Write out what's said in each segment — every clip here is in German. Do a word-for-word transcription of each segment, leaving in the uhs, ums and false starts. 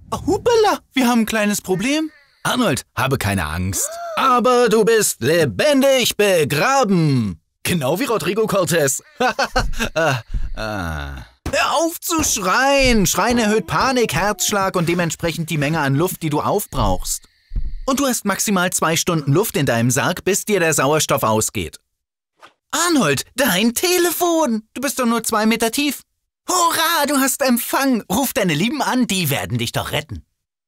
Oh, hupala, wir haben ein kleines Problem. Arnold, habe keine Angst. Aber du bist lebendig begraben. Genau wie Rodrigo Cortés. ah, ah. Hör auf zu schreien. Schreien erhöht Panik, Herzschlag und dementsprechend die Menge an Luft, die du aufbrauchst. Und du hast maximal zwei Stunden Luft in deinem Sarg, bis dir der Sauerstoff ausgeht. Arnold, dein Telefon. Du bist doch nur zwei Meter tief. Hurra, du hast Empfang. Ruf deine Lieben an, die werden dich doch retten.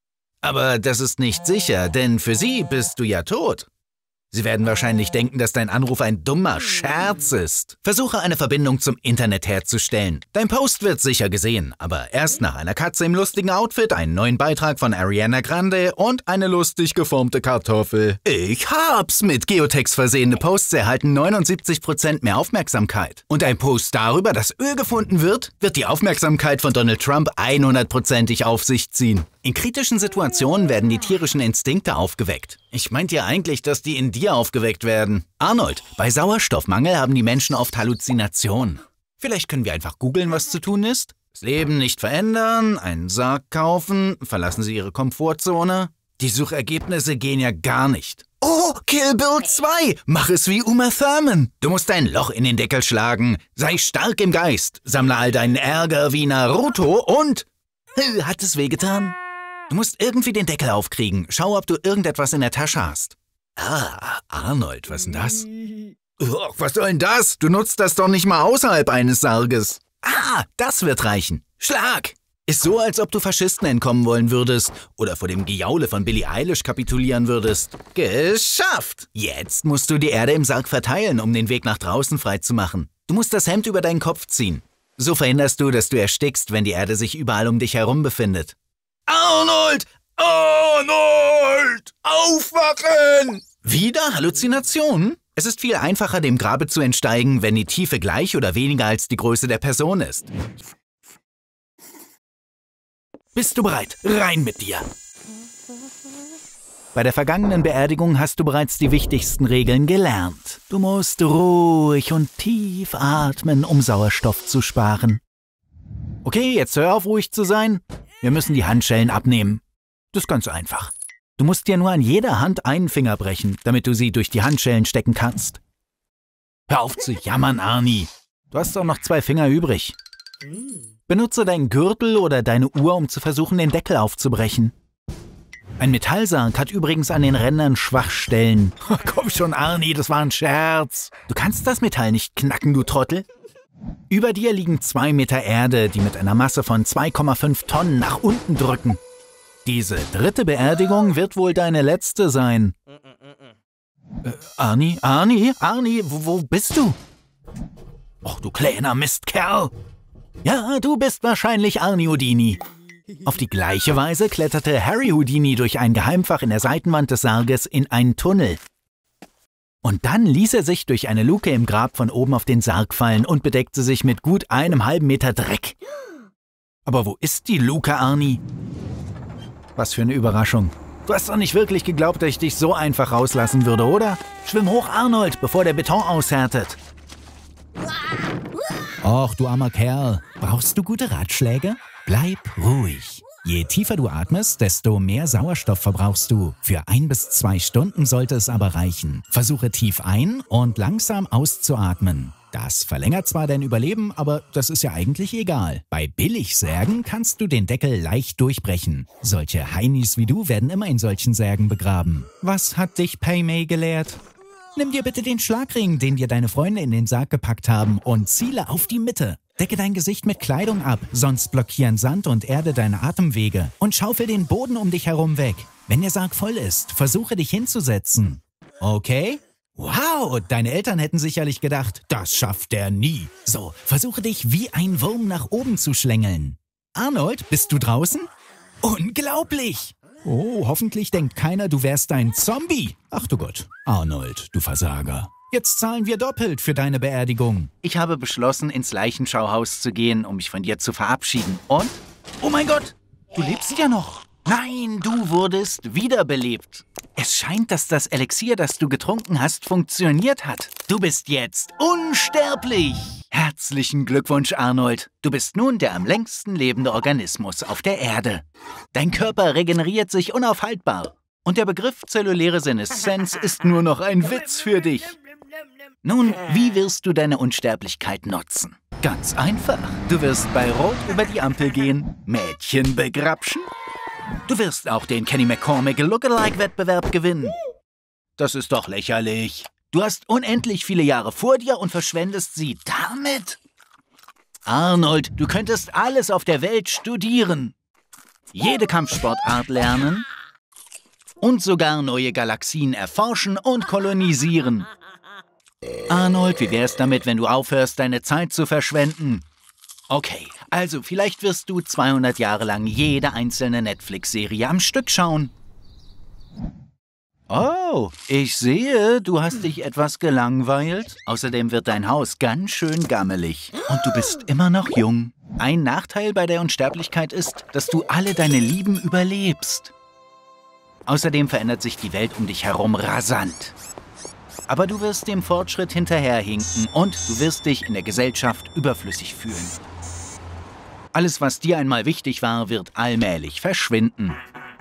Aber das ist nicht sicher, denn für sie bist du ja tot. Sie werden wahrscheinlich denken, dass dein Anruf ein dummer Scherz ist. Versuche eine Verbindung zum Internet herzustellen. Dein Post wird sicher gesehen, aber erst nach einer Katze im lustigen Outfit, einen neuen Beitrag von Ariana Grande und eine lustig geformte Kartoffel. Ich hab's! Mit Geotext versehene Posts erhalten neunundsiebzig Prozent mehr Aufmerksamkeit. Und ein Post darüber, dass Öl gefunden wird, wird die Aufmerksamkeit von Donald Trump hundertprozentig auf sich ziehen. In kritischen Situationen werden die tierischen Instinkte aufgeweckt. Ich meinte ja eigentlich, dass die in dir aufgeweckt werden. Arnold, bei Sauerstoffmangel haben die Menschen oft Halluzinationen. Vielleicht können wir einfach googeln, was zu tun ist? Das Leben nicht verändern, einen Sarg kaufen, verlassen Sie Ihre Komfortzone. Die Suchergebnisse gehen ja gar nicht. Oh, Kill Bill zwei! Mach es wie Uma Thurman! Du musst ein Loch in den Deckel schlagen. Sei stark im Geist. Sammle all deinen Ärger wie Naruto und... Hat es wehgetan? Du musst irgendwie den Deckel aufkriegen. Schau, ob du irgendetwas in der Tasche hast. Ah, Arnold, was ist denn das? Oh, was soll denn das? Du nutzt das doch nicht mal außerhalb eines Sarges. Ah, das wird reichen. Schlag! Ist so, als ob du Faschisten entkommen wollen würdest oder vor dem Gejaule von Billie Eilish kapitulieren würdest. Geschafft! Jetzt musst du die Erde im Sarg verteilen, um den Weg nach draußen freizumachen. Du musst das Hemd über deinen Kopf ziehen. So verhinderst du, dass du erstickst, wenn die Erde sich überall um dich herum befindet. Arnold! Arnold! Aufwachen! Wieder Halluzinationen? Es ist viel einfacher, dem Grabe zu entsteigen, wenn die Tiefe gleich oder weniger als die Größe der Person ist. Bist du bereit? Rein mit dir! Bei der vergangenen Beerdigung hast du bereits die wichtigsten Regeln gelernt. Du musst ruhig und tief atmen, um Sauerstoff zu sparen. Okay, jetzt hör auf, ruhig zu sein. Wir müssen die Handschellen abnehmen. Das ist ganz einfach. Du musst dir nur an jeder Hand einen Finger brechen, damit du sie durch die Handschellen stecken kannst. Hör auf zu jammern, Arnie. Du hast doch noch zwei Finger übrig. Benutze deinen Gürtel oder deine Uhr, um zu versuchen, den Deckel aufzubrechen. Ein Metallsarg hat übrigens an den Rändern Schwachstellen. Komm schon, Arnie, das war ein Scherz. Du kannst das Metall nicht knacken, du Trottel. Über dir liegen zwei Meter Erde, die mit einer Masse von zwei Komma fünf Tonnen nach unten drücken. Diese dritte Beerdigung wird wohl deine letzte sein. Äh, Arnie, Arnie, Arnie, wo, wo bist du? Och, du kleiner Mistkerl. Ja, du bist wahrscheinlich Arnie Houdini. Auf die gleiche Weise kletterte Harry Houdini durch ein Geheimfach in der Seitenwand des Sarges in einen Tunnel. Und dann ließ er sich durch eine Luke im Grab von oben auf den Sarg fallen und bedeckte sich mit gut einem halben Meter Dreck. Aber wo ist die Luke, Arnie? Was für eine Überraschung. Du hast doch nicht wirklich geglaubt, dass ich dich so einfach rauslassen würde, oder? Schwimm hoch, Arnold, bevor der Beton aushärtet. Och, du armer Kerl. Brauchst du gute Ratschläge? Bleib ruhig. Je tiefer du atmest, desto mehr Sauerstoff verbrauchst du. Für ein bis zwei Stunden sollte es aber reichen. Versuche tief ein und langsam auszuatmen. Das verlängert zwar dein Überleben, aber das ist ja eigentlich egal. Bei Billigsärgen kannst du den Deckel leicht durchbrechen. Solche Heinis wie du werden immer in solchen Särgen begraben. Was hat dich Pai Mei gelehrt? Nimm dir bitte den Schlagring, den dir deine Freunde in den Sarg gepackt haben, und ziele auf die Mitte. Decke dein Gesicht mit Kleidung ab, sonst blockieren Sand und Erde deine Atemwege. Und schaufel den Boden um dich herum weg. Wenn der Sarg voll ist, versuche dich hinzusetzen. Okay? Wow, deine Eltern hätten sicherlich gedacht, das schafft er nie. So, versuche dich wie ein Wurm nach oben zu schlängeln. Arnold, bist du draußen? Unglaublich! Oh, hoffentlich denkt keiner, du wärst ein Zombie. Ach du Gott, Arnold, du Versager. Jetzt zahlen wir doppelt für deine Beerdigung. Ich habe beschlossen, ins Leichenschauhaus zu gehen, um mich von dir zu verabschieden. Und? Oh mein Gott, du lebst ja noch. Nein, du wurdest wiederbelebt. Es scheint, dass das Elixier, das du getrunken hast, funktioniert hat. Du bist jetzt unsterblich. Herzlichen Glückwunsch, Arnold. Du bist nun der am längsten lebende Organismus auf der Erde. Dein Körper regeneriert sich unaufhaltbar. Und der Begriff zelluläre Seneszenz ist nur noch ein Witz für dich. Nun, wie wirst du deine Unsterblichkeit nutzen? Ganz einfach. Du wirst bei Rot über die Ampel gehen, Mädchen begrapschen. Du wirst auch den Kenny McCormick Lookalike-Wettbewerb gewinnen. Das ist doch lächerlich. Du hast unendlich viele Jahre vor dir und verschwendest sie damit? Arnold, du könntest alles auf der Welt studieren. Jede Kampfsportart lernen und sogar neue Galaxien erforschen und kolonisieren. Arnold, wie wär's damit, wenn du aufhörst, deine Zeit zu verschwenden? Okay, also vielleicht wirst du zweihundert Jahre lang jede einzelne Netflix-Serie am Stück schauen. Oh, ich sehe, du hast dich etwas gelangweilt. Außerdem wird dein Haus ganz schön gammelig. Und du bist immer noch jung. Ein Nachteil bei der Unsterblichkeit ist, dass du alle deine Lieben überlebst. Außerdem verändert sich die Welt um dich herum rasant. Aber du wirst dem Fortschritt hinterherhinken und du wirst dich in der Gesellschaft überflüssig fühlen. Alles, was dir einmal wichtig war, wird allmählich verschwinden.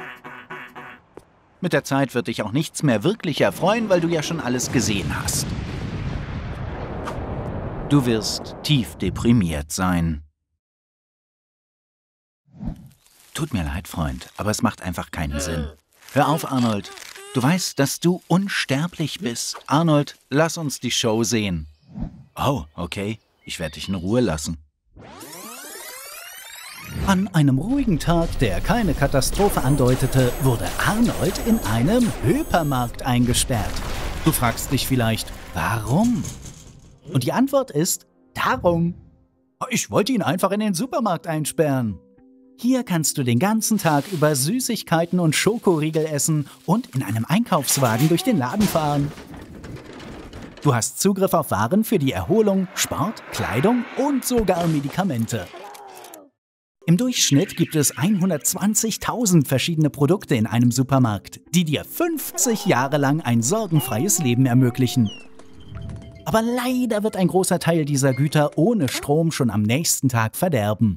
Mit der Zeit wird dich auch nichts mehr wirklich erfreuen, weil du ja schon alles gesehen hast. Du wirst tief deprimiert sein. Tut mir leid, Freund, aber es macht einfach keinen Sinn. Hör auf, Arnold. Du weißt, dass du unsterblich bist. Arnold, lass uns die Show sehen. Oh, okay. Ich werde dich in Ruhe lassen. An einem ruhigen Tag, der keine Katastrophe andeutete, wurde Arnold in einem Hypermarkt eingesperrt. Du fragst dich vielleicht, warum? Und die Antwort ist, darum. Ich wollte ihn einfach in den Supermarkt einsperren. Hier kannst du den ganzen Tag über Süßigkeiten und Schokoriegel essen und in einem Einkaufswagen durch den Laden fahren. Du hast Zugriff auf Waren für die Erholung, Sport, Kleidung und sogar Medikamente. Im Durchschnitt gibt es hundertzwanzigtausend verschiedene Produkte in einem Supermarkt, die dir fünfzig Jahre lang ein sorgenfreies Leben ermöglichen. Aber leider wird ein großer Teil dieser Güter ohne Strom schon am nächsten Tag verderben.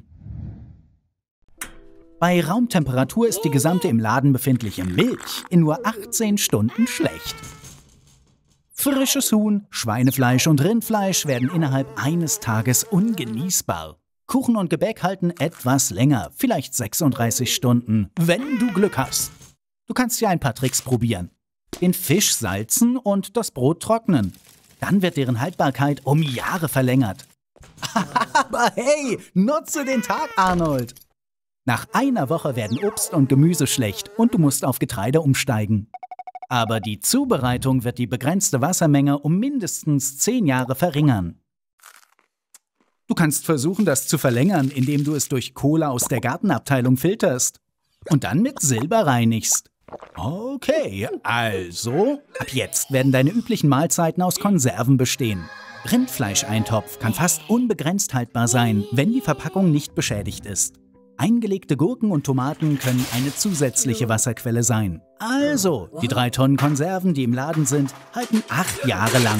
Bei Raumtemperatur ist die gesamte im Laden befindliche Milch in nur achtzehn Stunden schlecht. Frisches Huhn, Schweinefleisch und Rindfleisch werden innerhalb eines Tages ungenießbar. Kuchen und Gebäck halten etwas länger, vielleicht sechsunddreißig Stunden, wenn du Glück hast. Du kannst ja ein paar Tricks probieren. Den Fisch salzen und das Brot trocknen. Dann wird deren Haltbarkeit um Jahre verlängert. Aber hey, nutze den Tag, Arnold! Nach einer Woche werden Obst und Gemüse schlecht und du musst auf Getreide umsteigen. Aber die Zubereitung wird die begrenzte Wassermenge um mindestens zehn Jahre verringern. Du kannst versuchen, das zu verlängern, indem du es durch Kohle aus der Gartenabteilung filterst und dann mit Silber reinigst. Okay, also, ab jetzt werden deine üblichen Mahlzeiten aus Konserven bestehen. Rindfleischeintopf kann fast unbegrenzt haltbar sein, wenn die Verpackung nicht beschädigt ist. Eingelegte Gurken und Tomaten können eine zusätzliche Wasserquelle sein. Also, die drei Tonnen Konserven, die im Laden sind, halten acht Jahre lang.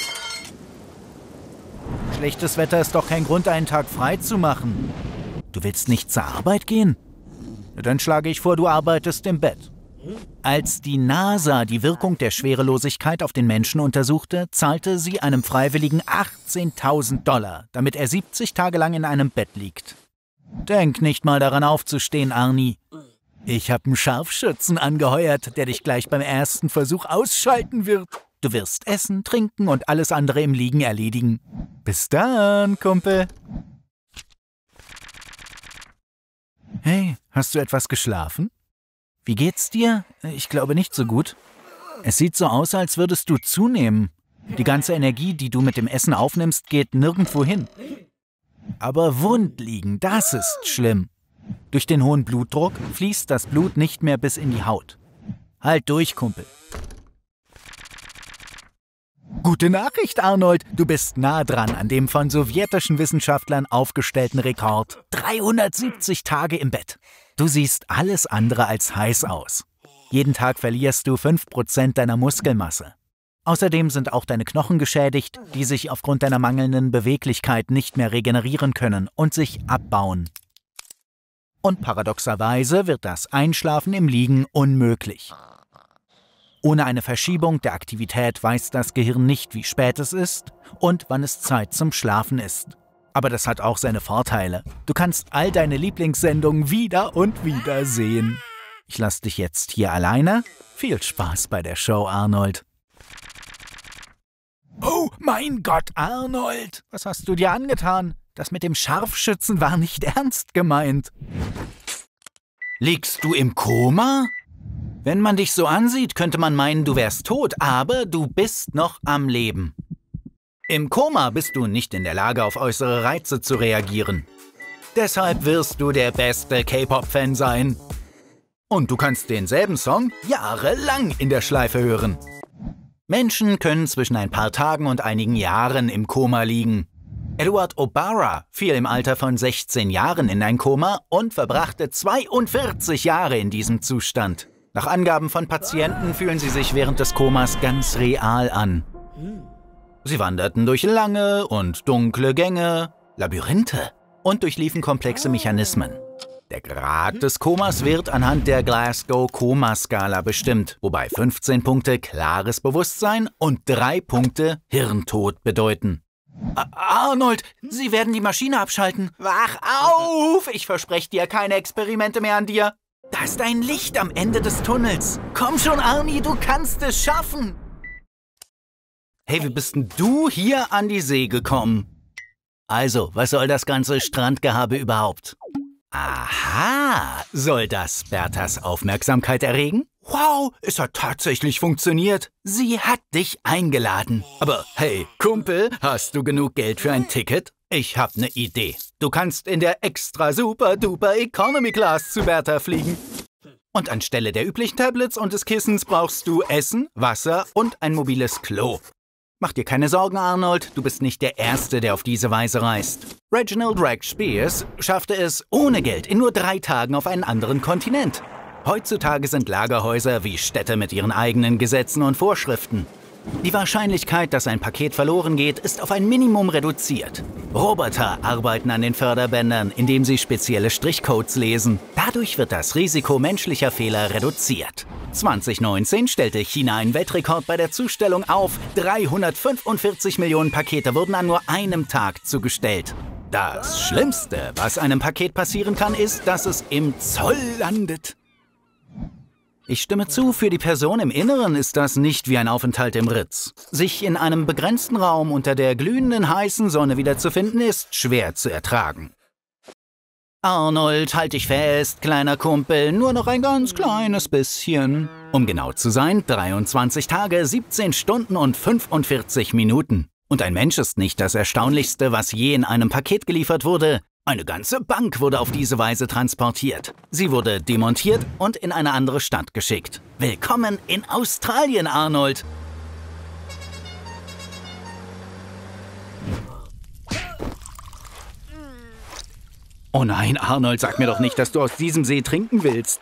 Schlechtes Wetter ist doch kein Grund, einen Tag frei zu machen. Du willst nicht zur Arbeit gehen? Dann schlage ich vor, du arbeitest im Bett. Als die NASA die Wirkung der Schwerelosigkeit auf den Menschen untersuchte, zahlte sie einem Freiwilligen achtzehntausend Dollar, damit er siebzig Tage lang in einem Bett liegt. Denk nicht mal daran aufzustehen, Arnie. Ich habe einen Scharfschützen angeheuert, der dich gleich beim ersten Versuch ausschalten wird. Du wirst essen, trinken und alles andere im Liegen erledigen. Bis dann, Kumpel. Hey, hast du etwas geschlafen? Wie geht's dir? Ich glaube nicht so gut. Es sieht so aus, als würdest du zunehmen. Die ganze Energie, die du mit dem Essen aufnimmst, geht nirgendwo hin. Aber wund liegen, das ist schlimm. Durch den hohen Blutdruck fließt das Blut nicht mehr bis in die Haut. Halt durch, Kumpel. Gute Nachricht, Arnold. Du bist nah dran an dem von sowjetischen Wissenschaftlern aufgestellten Rekord. dreihundertsiebzig Tage im Bett. Du siehst alles andere als heiß aus. Jeden Tag verlierst du fünf Prozent deiner Muskelmasse. Außerdem sind auch deine Knochen geschädigt, die sich aufgrund deiner mangelnden Beweglichkeit nicht mehr regenerieren können und sich abbauen. Und paradoxerweise wird das Einschlafen im Liegen unmöglich. Ohne eine Verschiebung der Aktivität weiß das Gehirn nicht, wie spät es ist und wann es Zeit zum Schlafen ist. Aber das hat auch seine Vorteile. Du kannst all deine Lieblingssendungen wieder und wieder sehen. Ich lasse dich jetzt hier alleine. Viel Spaß bei der Show, Arnold. Oh mein Gott, Arnold! Was hast du dir angetan? Das mit dem Scharfschützen war nicht ernst gemeint. Liegst du im Koma? Wenn man dich so ansieht, könnte man meinen, du wärst tot, aber du bist noch am Leben. Im Koma bist du nicht in der Lage, auf äußere Reize zu reagieren. Deshalb wirst du der beste K-Pop-Fan sein. Und du kannst denselben Song jahrelang in der Schleife hören. Menschen können zwischen ein paar Tagen und einigen Jahren im Koma liegen. Edward O'Bara fiel im Alter von sechzehn Jahren in ein Koma und verbrachte zweiundvierzig Jahre in diesem Zustand. Nach Angaben von Patienten fühlen sie sich während des Komas ganz real an. Sie wanderten durch lange und dunkle Gänge, Labyrinthe und durchliefen komplexe Mechanismen. Der Grad des Komas wird anhand der Glasgow-Koma-Skala bestimmt, wobei fünfzehn Punkte klares Bewusstsein und drei Punkte Hirntod bedeuten. Arnold, Sie werden die Maschine abschalten. Wach auf! Ich verspreche dir keine Experimente mehr an dir. Da ist ein Licht am Ende des Tunnels. Komm schon, Arnie, du kannst es schaffen. Hey, wie bist denn du hier an die See gekommen? Also, was soll das ganze Strandgehabe überhaupt? Aha, soll das Berthas Aufmerksamkeit erregen? Wow, es hat tatsächlich funktioniert. Sie hat dich eingeladen. Aber hey, Kumpel, hast du genug Geld für ein Ticket? Ich hab ne Idee. Du kannst in der extra super duper Economy Class zu Bertha fliegen. Und anstelle der üblichen Tablets und des Kissens brauchst du Essen, Wasser und ein mobiles Klo. Mach dir keine Sorgen, Arnold, du bist nicht der Erste, der auf diese Weise reist. Reginald Rex Spears schaffte es ohne Geld in nur drei Tagen auf einen anderen Kontinent. Heutzutage sind Lagerhäuser wie Städte mit ihren eigenen Gesetzen und Vorschriften. Die Wahrscheinlichkeit, dass ein Paket verloren geht, ist auf ein Minimum reduziert. Roboter arbeiten an den Förderbändern, indem sie spezielle Strichcodes lesen. Dadurch wird das Risiko menschlicher Fehler reduziert. zwanzig neunzehn stellte China einen Weltrekord bei der Zustellung auf. dreihundertfünfundvierzig Millionen Pakete wurden an nur einem Tag zugestellt. Das Schlimmste, was einem Paket passieren kann, ist, dass es im Zoll landet. Ich stimme zu, für die Person im Inneren ist das nicht wie ein Aufenthalt im Ritz. Sich in einem begrenzten Raum unter der glühenden heißen Sonne wiederzufinden, ist schwer zu ertragen. Arnold, halt dich fest, kleiner Kumpel, nur noch ein ganz kleines bisschen. Um genau zu sein, dreiundzwanzig Tage, siebzehn Stunden und fünfundvierzig Minuten. Und ein Mensch ist nicht das Erstaunlichste, was je in einem Paket geliefert wurde. Eine ganze Bank wurde auf diese Weise transportiert. Sie wurde demontiert und in eine andere Stadt geschickt. Willkommen in Australien, Arnold! Oh nein, Arnold, sag mir doch nicht, dass du aus diesem See trinken willst.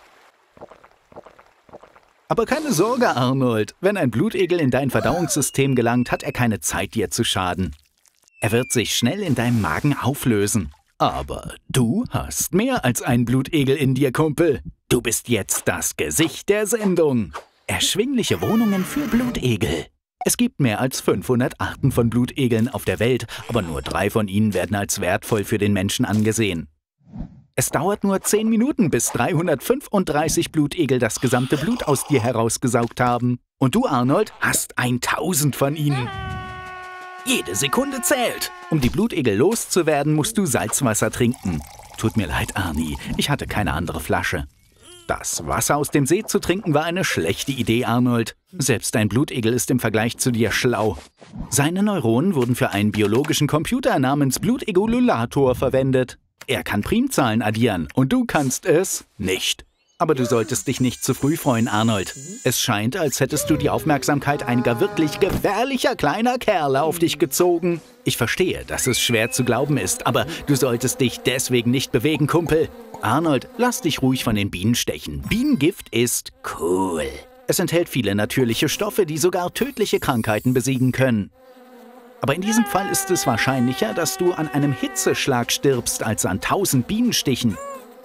Aber keine Sorge, Arnold. Wenn ein Blutegel in dein Verdauungssystem gelangt, hat er keine Zeit, dir zu schaden. Er wird sich schnell in deinem Magen auflösen. Aber du hast mehr als ein Blutegel in dir, Kumpel. Du bist jetzt das Gesicht der Sendung. Erschwingliche Wohnungen für Blutegel. Es gibt mehr als fünfhundert Arten von Blutegeln auf der Welt, aber nur drei von ihnen werden als wertvoll für den Menschen angesehen. Es dauert nur zehn Minuten, bis dreihundertfünfunddreißig Blutegel das gesamte Blut aus dir herausgesaugt haben. Und du, Arnold, hast tausend von ihnen. Jede Sekunde zählt. Um die Blutegel loszuwerden, musst du Salzwasser trinken. Tut mir leid, Arnie, ich hatte keine andere Flasche. Das Wasser aus dem See zu trinken war eine schlechte Idee, Arnold. Selbst dein Blutegel ist im Vergleich zu dir schlau. Seine Neuronen wurden für einen biologischen Computer namens Blutegululator verwendet. Er kann Primzahlen addieren und du kannst es nicht. Aber du solltest dich nicht zu früh freuen, Arnold. Es scheint, als hättest du die Aufmerksamkeit einiger wirklich gefährlicher kleiner Kerle auf dich gezogen. Ich verstehe, dass es schwer zu glauben ist, aber du solltest dich deswegen nicht bewegen, Kumpel. Arnold, lass dich ruhig von den Bienen stechen. Bienengift ist cool. Es enthält viele natürliche Stoffe, die sogar tödliche Krankheiten besiegen können. Aber in diesem Fall ist es wahrscheinlicher, dass du an einem Hitzeschlag stirbst, als an tausend Bienenstichen.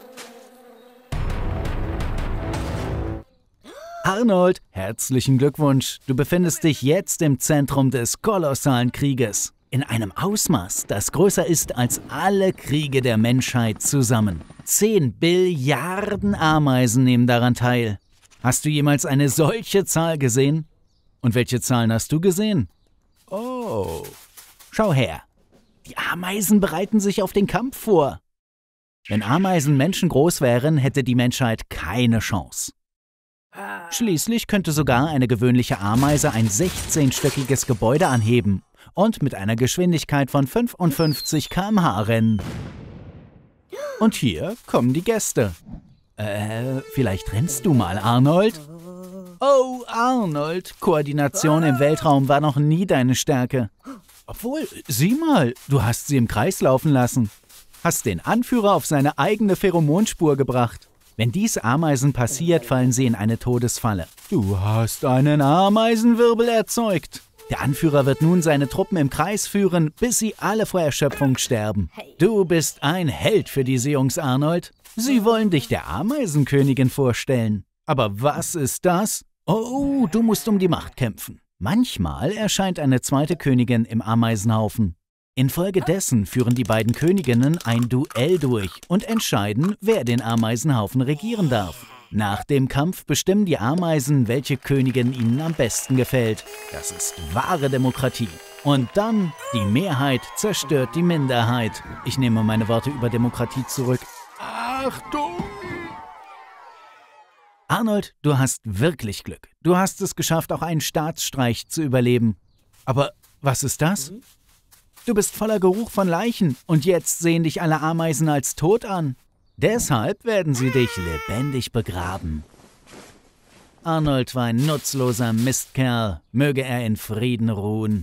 Arnold, herzlichen Glückwunsch. Du befindest dich jetzt im Zentrum des kolossalen Krieges. In einem Ausmaß, das größer ist als alle Kriege der Menschheit zusammen. Zehn Billiarden Ameisen nehmen daran teil. Hast du jemals eine solche Zahl gesehen? Und welche Zahlen hast du gesehen? Oh, schau her. Die Ameisen bereiten sich auf den Kampf vor. Wenn Ameisen menschengroß wären, hätte die Menschheit keine Chance. Schließlich könnte sogar eine gewöhnliche Ameise ein sechzehnstöckiges Gebäude anheben und mit einer Geschwindigkeit von fünfundfünfzig Kilometer pro Stunde rennen. Und hier kommen die Gäste. Äh, vielleicht rennst du mal, Arnold? Oh, Arnold, Koordination im Weltraum war noch nie deine Stärke. Obwohl, sieh mal, du hast sie im Kreis laufen lassen. Hast den Anführer auf seine eigene Pheromonspur gebracht. Wenn dies Ameisen passiert, fallen sie in eine Todesfalle. Du hast einen Ameisenwirbel erzeugt. Der Anführer wird nun seine Truppen im Kreis führen, bis sie alle vor Erschöpfung sterben. Du bist ein Held für diese Jungs, Arnold. Sie wollen dich der Ameisenkönigin vorstellen. Aber was ist das? Oh, du musst um die Macht kämpfen. Manchmal erscheint eine zweite Königin im Ameisenhaufen. Infolgedessen führen die beiden Königinnen ein Duell durch und entscheiden, wer den Ameisenhaufen regieren darf. Nach dem Kampf bestimmen die Ameisen, welche Königin ihnen am besten gefällt. Das ist wahre Demokratie. Und dann, die Mehrheit zerstört die Minderheit. Ich nehme meine Worte über Demokratie zurück. Achtung! Arnold, du hast wirklich Glück. Du hast es geschafft, auch einen Staatsstreich zu überleben. Aber was ist das? Du bist voller Geruch von Leichen und jetzt sehen dich alle Ameisen als tot an. Deshalb werden sie dich lebendig begraben. Arnold war ein nutzloser Mistkerl. Möge er in Frieden ruhen.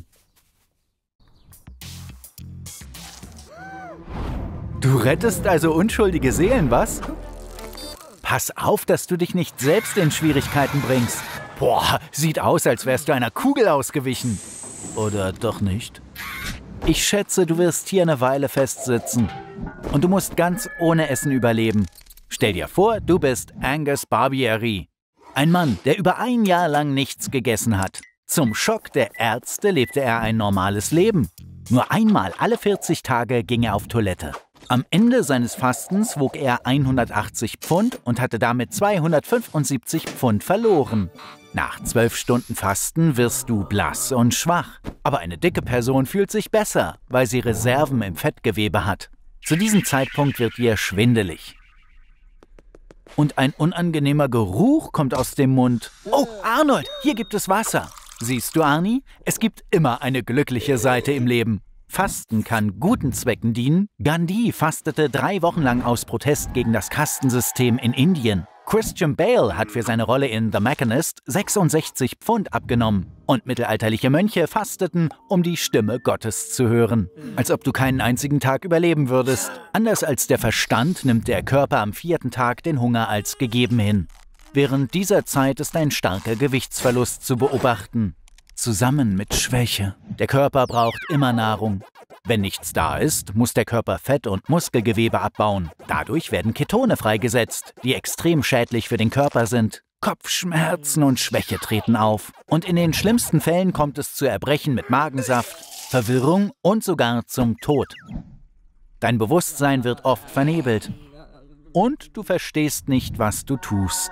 Du rettest also unschuldige Seelen, was? Pass auf, dass du dich nicht selbst in Schwierigkeiten bringst. Boah, sieht aus, als wärst du einer Kugel ausgewichen. Oder doch nicht? Ich schätze, du wirst hier eine Weile festsitzen. Und du musst ganz ohne Essen überleben. Stell dir vor, du bist Angus Barbieri. Ein Mann, der über ein Jahr lang nichts gegessen hat. Zum Schock der Ärzte lebte er ein normales Leben. Nur einmal alle vierzig Tage ging er auf Toilette. Am Ende seines Fastens wog er hundertachtzig Pfund und hatte damit zweihundertfünfundsiebzig Pfund verloren. Nach zwölf Stunden Fasten wirst du blass und schwach. Aber eine dicke Person fühlt sich besser, weil sie Reserven im Fettgewebe hat. Zu diesem Zeitpunkt wird ihr schwindelig. Und ein unangenehmer Geruch kommt aus dem Mund. Oh, Arnold, hier gibt es Wasser. Siehst du, Arnie? Es gibt immer eine glückliche Seite im Leben. Fasten kann guten Zwecken dienen. Gandhi fastete drei Wochen lang aus Protest gegen das Kastensystem in Indien. Christian Bale hat für seine Rolle in The Machinist sechsundsechzig Pfund abgenommen. Und mittelalterliche Mönche fasteten, um die Stimme Gottes zu hören. Als ob du keinen einzigen Tag überleben würdest. Anders als der Verstand nimmt der Körper am vierten Tag den Hunger als gegeben hin. Während dieser Zeit ist ein starker Gewichtsverlust zu beobachten. Zusammen mit Schwäche. Der Körper braucht immer Nahrung. Wenn nichts da ist, muss der Körper Fett und Muskelgewebe abbauen. Dadurch werden Ketone freigesetzt, die extrem schädlich für den Körper sind. Kopfschmerzen und Schwäche treten auf. Und in den schlimmsten Fällen kommt es zu Erbrechen mit Magensaft, Verwirrung und sogar zum Tod. Dein Bewusstsein wird oft vernebelt. Und du verstehst nicht, was du tust.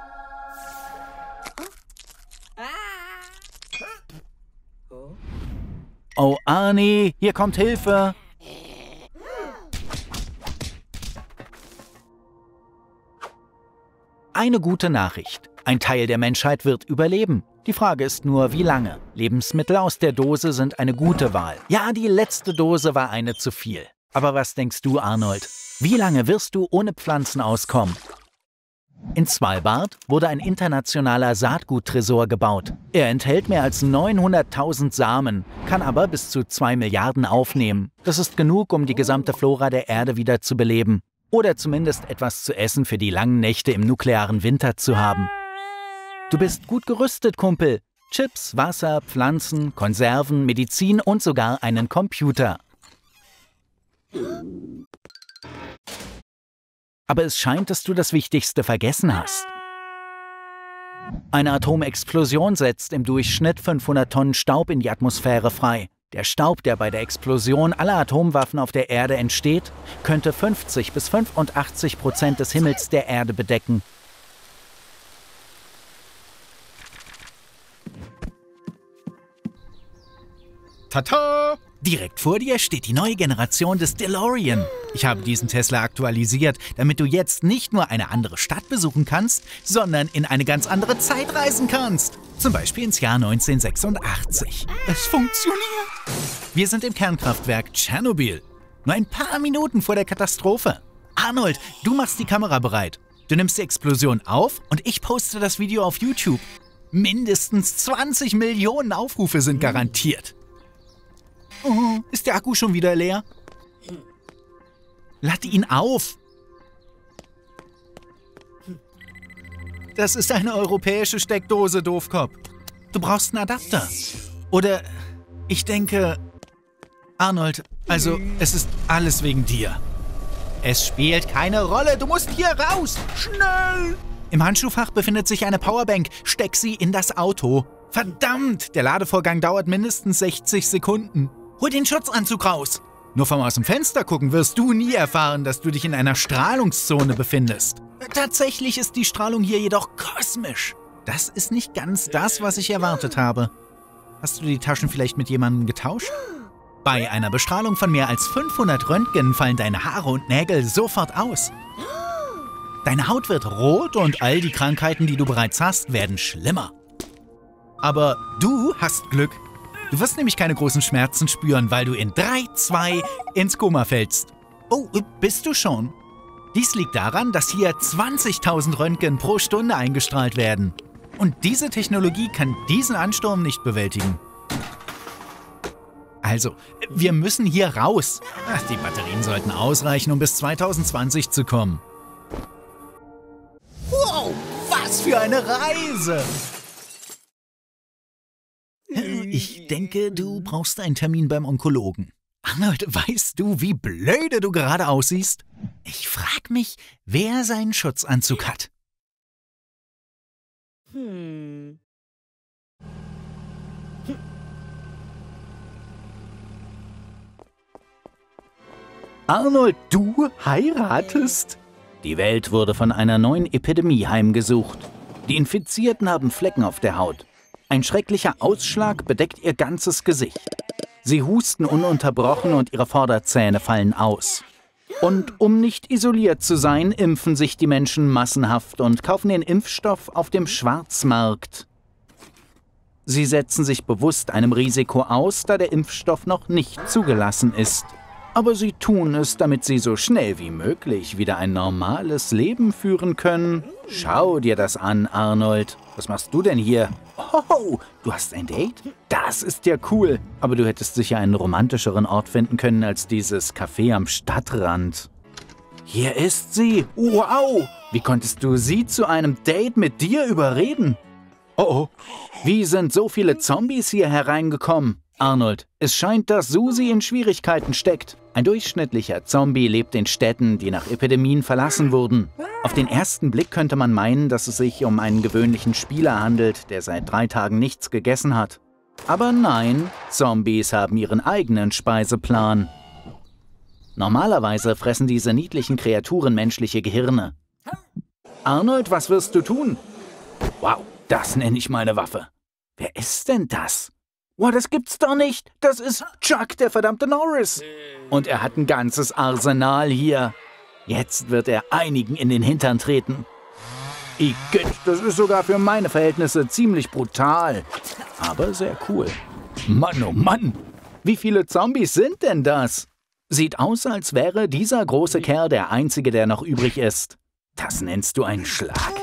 Oh, Arnie, hier kommt Hilfe! Eine gute Nachricht. Ein Teil der Menschheit wird überleben. Die Frage ist nur, wie lange. Lebensmittel aus der Dose sind eine gute Wahl. Ja, die letzte Dose war eine zu viel. Aber was denkst du, Arnold? Wie lange wirst du ohne Pflanzen auskommen? In Svalbard wurde ein internationaler Saatguttresor gebaut. Er enthält mehr als neunhunderttausend Samen, kann aber bis zu zwei Milliarden aufnehmen. Das ist genug, um die gesamte Flora der Erde wieder zu beleben. Oder zumindest etwas zu essen für die langen Nächte im nuklearen Winter zu haben. Du bist gut gerüstet, Kumpel. Chips, Wasser, Pflanzen, Konserven, Medizin und sogar einen Computer. Aber es scheint, dass du das Wichtigste vergessen hast. Eine Atomexplosion setzt im Durchschnitt fünfhundert Tonnen Staub in die Atmosphäre frei. Der Staub, der bei der Explosion aller Atomwaffen auf der Erde entsteht, könnte fünfzig bis fünfundachtzig Prozent des Himmels der Erde bedecken. Tata! Direkt vor dir steht die neue Generation des DeLorean. Ich habe diesen Tesla aktualisiert, damit du jetzt nicht nur eine andere Stadt besuchen kannst, sondern in eine ganz andere Zeit reisen kannst. Zum Beispiel ins Jahr neunzehnhundertsechsundachtzig. Es funktioniert. Wir sind im Kernkraftwerk Tschernobyl. Nur ein paar Minuten vor der Katastrophe. Arnold, du machst die Kamera bereit. Du nimmst die Explosion auf und ich poste das Video auf YouTube. Mindestens zwanzig Millionen Aufrufe sind garantiert. Oh, ist der Akku schon wieder leer? Lad ihn auf! Das ist eine europäische Steckdose, Doofkopf. Du brauchst einen Adapter. Oder ich denke... Arnold, also es ist alles wegen dir. Es spielt keine Rolle, du musst hier raus! Schnell! Im Handschuhfach befindet sich eine Powerbank. Steck sie in das Auto. Verdammt, der Ladevorgang dauert mindestens sechzig Sekunden. Hol den Schutzanzug raus. Nur vom aus dem Fenster gucken wirst du nie erfahren, dass du dich in einer Strahlungszone befindest. Tatsächlich ist die Strahlung hier jedoch kosmisch. Das ist nicht ganz das, was ich erwartet habe. Hast du die Taschen vielleicht mit jemandem getauscht? Bei einer Bestrahlung von mehr als fünfhundert Röntgen fallen deine Haare und Nägel sofort aus. Deine Haut wird rot und all die Krankheiten, die du bereits hast, werden schlimmer. Aber du hast Glück. Du wirst nämlich keine großen Schmerzen spüren, weil du in drei, zwei ins Koma fällst. Oh, bist du schon? Dies liegt daran, dass hier zwanzigtausend Röntgen pro Stunde eingestrahlt werden. Und diese Technologie kann diesen Ansturm nicht bewältigen. Also, wir müssen hier raus. Ach, die Batterien sollten ausreichen, um bis zweitausendzwanzig zu kommen. Wow, was für eine Reise! Ich denke, du brauchst einen Termin beim Onkologen. Arnold, weißt du, wie blöde du gerade aussiehst? Ich frag mich, wer seinen Schutzanzug hat. Hm. Arnold, du heiratest? Die Welt wurde von einer neuen Epidemie heimgesucht. Die Infizierten haben Flecken auf der Haut. Ein schrecklicher Ausschlag bedeckt ihr ganzes Gesicht. Sie husten ununterbrochen und ihre Vorderzähne fallen aus. Und um nicht isoliert zu sein, impfen sich die Menschen massenhaft und kaufen den Impfstoff auf dem Schwarzmarkt. Sie setzen sich bewusst einem Risiko aus, da der Impfstoff noch nicht zugelassen ist. Aber sie tun es, damit sie so schnell wie möglich wieder ein normales Leben führen können. Schau dir das an, Arnold. Was machst du denn hier? Oh, du hast ein Date? Das ist ja cool. Aber du hättest sicher einen romantischeren Ort finden können als dieses Café am Stadtrand. Hier ist sie. Wow! Wie konntest du sie zu einem Date mit dir überreden? Oh oh. Wie sind so viele Zombies hier hereingekommen? Arnold, es scheint, dass Susi in Schwierigkeiten steckt. Ein durchschnittlicher Zombie lebt in Städten, die nach Epidemien verlassen wurden. Auf den ersten Blick könnte man meinen, dass es sich um einen gewöhnlichen Spieler handelt, der seit drei Tagen nichts gegessen hat. Aber nein, Zombies haben ihren eigenen Speiseplan. Normalerweise fressen diese niedlichen Kreaturen menschliche Gehirne. Arnold, was wirst du tun? Wow, das nenne ich meine Waffe. Wer ist denn das? Wow, das gibt's doch nicht. Das ist Chuck, der verdammte Norris. Und er hat ein ganzes Arsenal hier. Jetzt wird er einigen in den Hintern treten. Igitt, das ist sogar für meine Verhältnisse ziemlich brutal. Aber sehr cool. Mann, oh Mann. Wie viele Zombies sind denn das? Sieht aus, als wäre dieser große Kerl der einzige, der noch übrig ist. Das nennst du einen Schlag?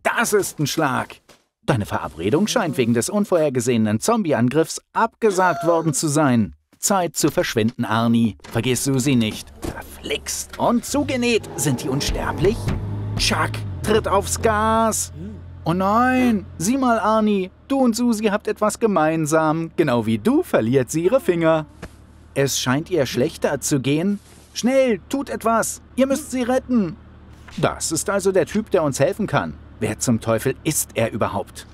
Das ist ein Schlag. Deine Verabredung scheint wegen des unvorhergesehenen Zombie-Angriffs abgesagt worden zu sein. Zeit zu verschwinden, Arnie. Vergiss Susi nicht. Verflixt und zugenäht. Sind die unsterblich? Chuck, tritt aufs Gas. Oh nein, sieh mal, Arnie. Du und Susi habt etwas gemeinsam. Genau wie du verliert sie ihre Finger. Es scheint ihr schlechter zu gehen. Schnell, tut etwas. Ihr müsst sie retten. Das ist also der Typ, der uns helfen kann. Wer zum Teufel ist er überhaupt?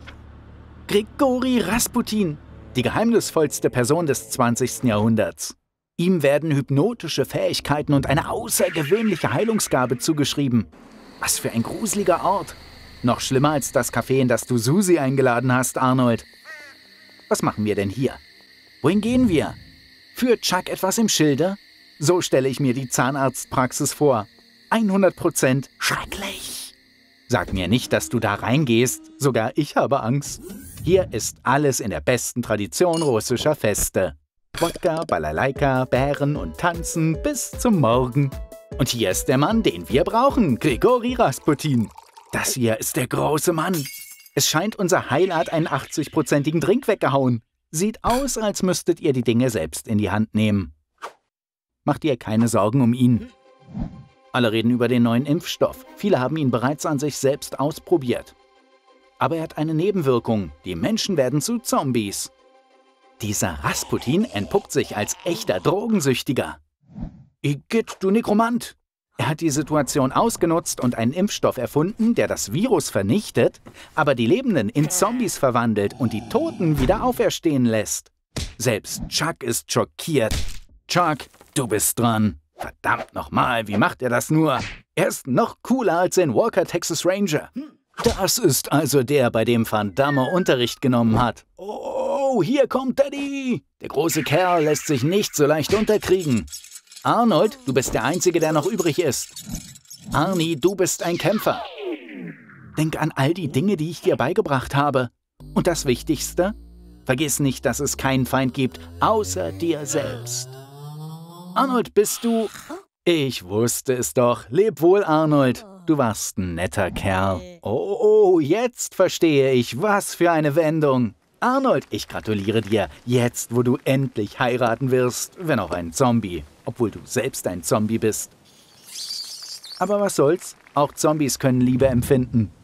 Grigori Rasputin, die geheimnisvollste Person des zwanzigsten Jahrhunderts. Ihm werden hypnotische Fähigkeiten und eine außergewöhnliche Heilungsgabe zugeschrieben. Was für ein gruseliger Ort. Noch schlimmer als das Café, in das du Susi eingeladen hast, Arnold. Was machen wir denn hier? Wohin gehen wir? Führt Chuck etwas im Schilde? So stelle ich mir die Zahnarztpraxis vor. hundert Prozent schrecklich. Sag mir nicht, dass du da reingehst. Sogar ich habe Angst. Hier ist alles in der besten Tradition russischer Feste. Wodka, Balalaika, Bären und Tanzen bis zum Morgen. Und hier ist der Mann, den wir brauchen, Grigori Rasputin. Das hier ist der große Mann. Es scheint, unser Heil hat einen achtzig-prozentigen Drink weggehauen. Sieht aus, als müsstet ihr die Dinge selbst in die Hand nehmen. Macht ihr keine Sorgen um ihn. Alle reden über den neuen Impfstoff. Viele haben ihn bereits an sich selbst ausprobiert. Aber er hat eine Nebenwirkung. Die Menschen werden zu Zombies. Dieser Rasputin entpuppt sich als echter Drogensüchtiger. Igitt, du Nekromant! Er hat die Situation ausgenutzt und einen Impfstoff erfunden, der das Virus vernichtet, aber die Lebenden in Zombies verwandelt und die Toten wieder auferstehen lässt. Selbst Chuck ist schockiert. Chuck, du bist dran. Verdammt nochmal, wie macht er das nur? Er ist noch cooler als in Walker Texas Ranger. Das ist also der, bei dem Van Damme Unterricht genommen hat. Oh, hier kommt Teddy! Der große Kerl lässt sich nicht so leicht unterkriegen. Arnold, du bist der Einzige, der noch übrig ist. Arnie, du bist ein Kämpfer. Denk an all die Dinge, die ich dir beigebracht habe. Und das Wichtigste? Vergiss nicht, dass es keinen Feind gibt, außer dir selbst. Arnold, bist du... Ich wusste es doch. Leb wohl, Arnold. Du warst ein netter Kerl. Oh, oh, jetzt verstehe ich. Was für eine Wendung. Arnold, ich gratuliere dir. Jetzt, wo du endlich heiraten wirst, wenn auch ein Zombie. Obwohl du selbst ein Zombie bist. Aber was soll's? Auch Zombies können Liebe empfinden.